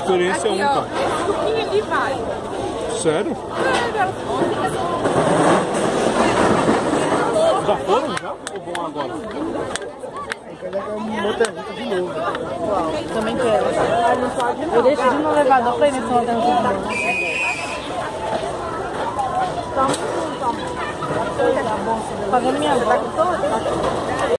experiência Aqui, única. ó, esse suquinho aqui vai. Sério? Já foram já? Ou vão agora? De novo. Também quero. Eu deixo de no elevador pra ir nesse hotel de novo. Pagando minha bolsa.